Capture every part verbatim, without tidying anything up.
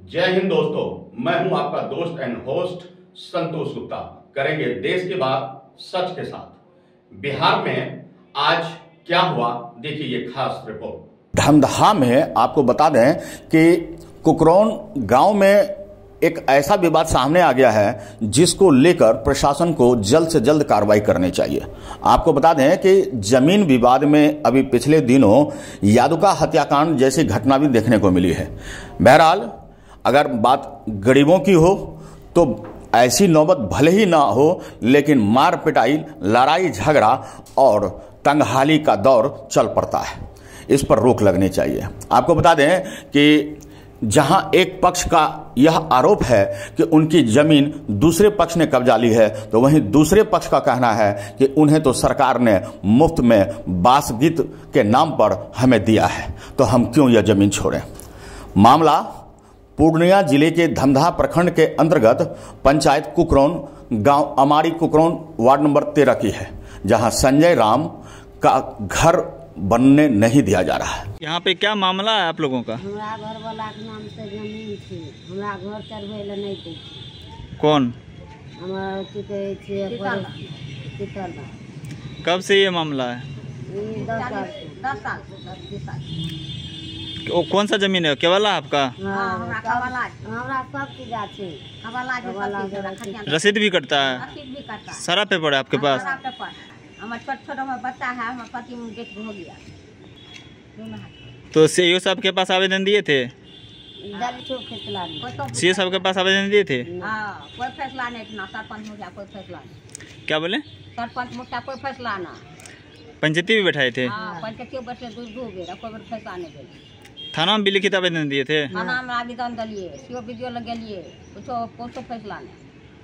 जय हिंद दोस्तों, मैं हूं आपका दोस्त एंड होस्ट संतोष गुप्ता। करेंगे देश की बात सच के साथ। बिहार में आज क्या हुआ, देखिए ये खास रिपोर्ट। धमदाहा में आपको बता दें कि कुकरौन गांव में एक ऐसा विवाद सामने आ गया है जिसको लेकर प्रशासन को जल्द से जल्द कार्रवाई करनी चाहिए। आपको बता दें कि जमीन विवाद में अभी पिछले दिनों यादुका हत्याकांड जैसी घटना भी देखने को मिली है। बहरहाल अगर बात गरीबों की हो तो ऐसी नौबत भले ही ना हो, लेकिन मार पिटाई, लड़ाई झगड़ा और तंगहाली का दौर चल पड़ता है। इस पर रोक लगनी चाहिए। आपको बता दें कि जहां एक पक्ष का यह आरोप है कि उनकी जमीन दूसरे पक्ष ने कब्जा ली है, तो वहीं दूसरे पक्ष का कहना है कि उन्हें तो सरकार ने मुफ्त में बासगीत के नाम पर हमें दिया है, तो हम क्यों यह जमीन छोड़ें। मामला पूर्णिया जिले के धमदाहा प्रखंड के अंतर्गत पंचायत कुकरौन गांव अमाड़ी कुकरौन वार्ड नंबर तेरह की है, जहां संजय राम का घर बनने नहीं दिया जा रहा है। यहाँ पे क्या मामला है आप लोगों का? हमरा घर वाला के नाम से जमीन थी, हमरा घर चढ़वे ला नहीं दी। कौन? हमारा की कहे छे कितना? कब से ये मामला है? ये दस साल दस साल दस साल। वो कौन सा जमीन है? केवला आपका? हां, हमरा केवला हमरा सब की जा छे। केवला के रसीद भी कटता है? रसीद भी कटता है। सारा पेपर है आपके पास? सारा पेपर। हमारे छोटा छोटा में बच्चा है, हमारे पति में डेथ हो गया। तो सीओ साहब के पास आवेदन दिए थे? सीओ साहब के पास आवेदन दिए थे? हाँ, कोई फैसला नहीं था। सरपंच मुखिया कोई फैसला नहीं। क्या बोले? सरपंच मुखिया कोई फैसला ना। पंचायती भी बैठाए थे? हाँ, पंचायती बैठे दूर दूर गए, कोई फैसला नहीं दिया। थाना में भी लिखित आवेदन दिए थे? थाना में आवेदन दिए, सीओ वीडियो लगे लिए, कुछ कुछ फैसला नहीं।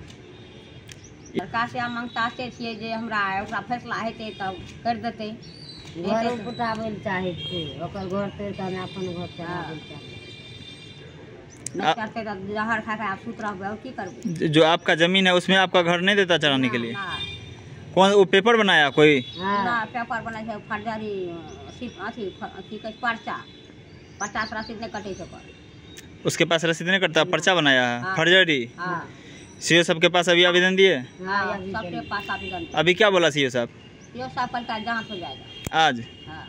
सरकार से हम मांगता छे जे हमरा ओकरा फैसला हेते तब कर देते। घर पुटावे चाहे छे, ओकर घर पे तने अपन घर चलावे चाहे। न करते त जहर खा के आप सुत रहबे, और की करबे। जो आपका जमीन है उसमें आपका घर नहीं देता चलाने के लिए? कौन वो पेपर बनाया कोई? ना, पेपर बनाए छे फर्जरी सिर्फ अथी की कह पर्चा पचास रसीद नहीं कटे छे। उसके पास रसीद नहीं कटता, पर्चा बनाया है फर्जरी? हां। सीओ साहब के पास अभी आवेदन दिए? हां, सबके पास आवेदन। अभी क्या बोला सीओ साहब? सीओ साहब का जांच हो जाएगा आज। हां।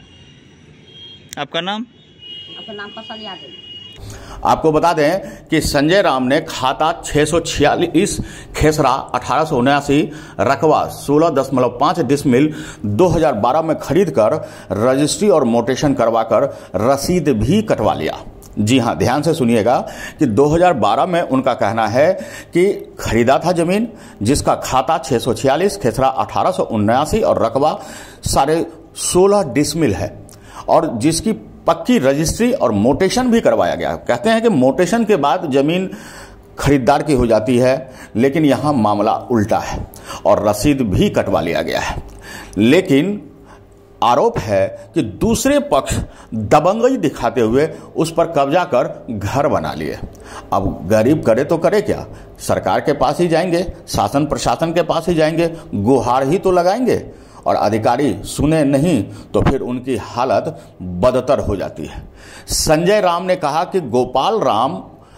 आपका नाम? आपका नाम कौशल यादव। आपको बता दें कि संजय राम ने खाता छह सौ छियालीस खेसरा अठारह सौ उन्यासी रकबा सोलह दशमलव पाँच डिसमिल दो हज़ार बारह में खरीद कर रजिस्ट्री और मोटेशन करवाकर रसीद भी कटवा लिया। जी हां, ध्यान से सुनिएगा कि दो हज़ार बारह में उनका कहना है कि खरीदा था जमीन जिसका खाता छह सौ छियालीस खेसरा अठारह सौ उन्यासी और रकबा साढ़े सोलह डिसमिल है, और जिसकी पक्की रजिस्ट्री और मोटेशन भी करवाया गया। कहते हैं कि मोटेशन के बाद जमीन खरीदार की हो जाती है, लेकिन यहां मामला उल्टा है और रसीद भी कटवा लिया गया है। लेकिन आरोप है कि दूसरे पक्ष दबंगई दिखाते हुए उस पर कब्जा कर घर बना लिए। अब गरीब करे तो करे क्या? सरकार के पास ही जाएंगे, शासन प्रशासन के पास ही जाएंगे, गुहार ही तो लगाएंगे, और अधिकारी सुने नहीं तो फिर उनकी हालत बदतर हो जाती है। संजय राम ने कहा कि गोपाल राम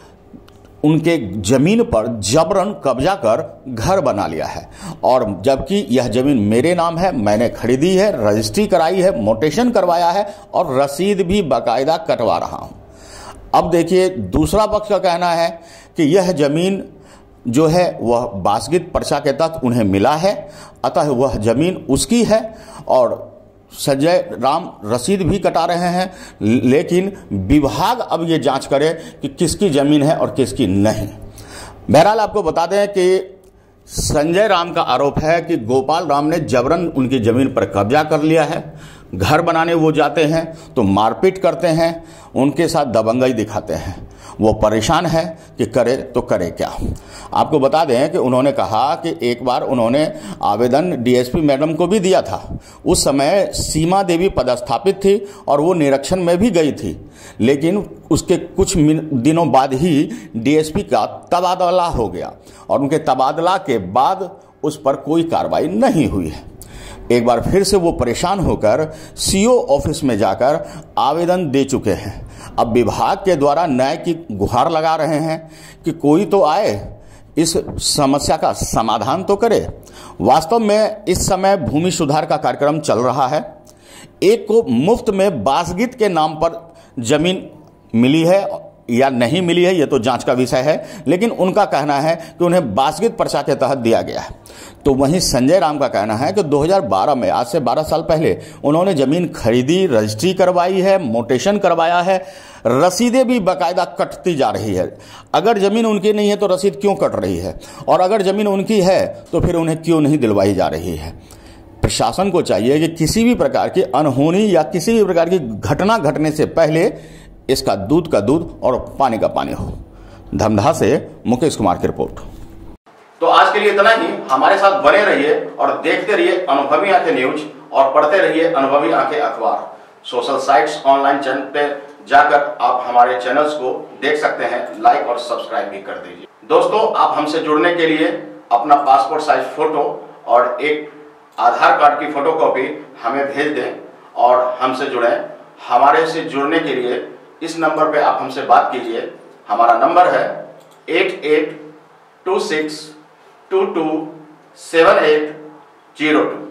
उनके जमीन पर जबरन कब्जा कर घर बना लिया है, और जबकि यह जमीन मेरे नाम है, मैंने खरीदी है, रजिस्ट्री कराई है, मोटेशन करवाया है और रसीद भी बाकायदा कटवा रहा हूं। अब देखिए, दूसरा पक्ष का कहना है कि यह जमीन जो है वह बासगीत पर्चा के तहत उन्हें मिला है, अतः वह जमीन उसकी है, और संजय राम रसीद भी कटा रहे हैं। लेकिन विभाग अब ये जांच करे कि किसकी जमीन है और किसकी नहीं। बहरहाल आपको बता दें कि संजय राम का आरोप है कि गोपाल राम ने जबरन उनकी जमीन पर कब्जा कर लिया है। घर बनाने वो जाते हैं तो मारपीट करते हैं, उनके साथ दबंगई दिखाते हैं। वो परेशान है कि करे तो करे क्या। आपको बता दें कि उन्होंने कहा कि एक बार उन्होंने आवेदन डीएसपी मैडम को भी दिया था। उस समय सीमा देवी पदस्थापित थी और वो निरीक्षण में भी गई थी, लेकिन उसके कुछ दिनों बाद ही डीएसपी का तबादला हो गया और उनके तबादला के बाद उस पर कोई कार्रवाई नहीं हुई है। एक बार फिर से वो परेशान होकर सीओ ऑफिस में जाकर आवेदन दे चुके हैं। अब विभाग के द्वारा न्याय की गुहार लगा रहे हैं कि कोई तो आए, इस समस्या का समाधान तो करे। वास्तव में इस समय भूमि सुधार का कार्यक्रम चल रहा है। एक को मुफ्त में बासगीत के नाम पर जमीन मिली है या नहीं मिली है, यह तो जांच का विषय है, लेकिन उनका कहना है कि उन्हें बासगीत पर्चा के तहत दिया गया है। तो वहीं संजय राम का कहना है कि दो हज़ार बारह में, आज से बारह साल पहले, उन्होंने जमीन खरीदी, रजिस्ट्री करवाई है, मोटेशन करवाया है, रसीदें भी बाकायदा कटती जा रही है। अगर जमीन उनकी नहीं है तो रसीद क्यों कट रही है, और अगर जमीन उनकी है तो फिर उन्हें क्यों नहीं दिलवाई जा रही है। प्रशासन को चाहिए कि किसी भी प्रकार की अनहोनी या किसी भी प्रकार की घटना घटने से पहले इसका दूध का दूध और पानी का पानी हो। धमधा से मुकेश कुमार की रिपोर्ट। तो आज के लिए इतना ही। हमारे साथ बने रहिए और देखते रहिए अनुभवी आंखें न्यूज और पढ़ते रहिए अनुभवी आंखें अखबार। सोशल साइट्स, ऑनलाइन चैनल पे जाकर आप हमारे चैनल्स को देख सकते हैं, लाइक और सब्सक्राइब भी कर दीजिए। दोस्तों, आप हमसे जुड़ने के लिए अपना पासपोर्ट साइज फोटो और एक आधार कार्ड की फोटोकॉपी हमें भेज दें और हमसे जुड़ें। हमारे से जुड़ने के लिए इस नंबर पे आप हमसे बात कीजिए। हमारा नंबर है eight eight two six two two seven eight zero to.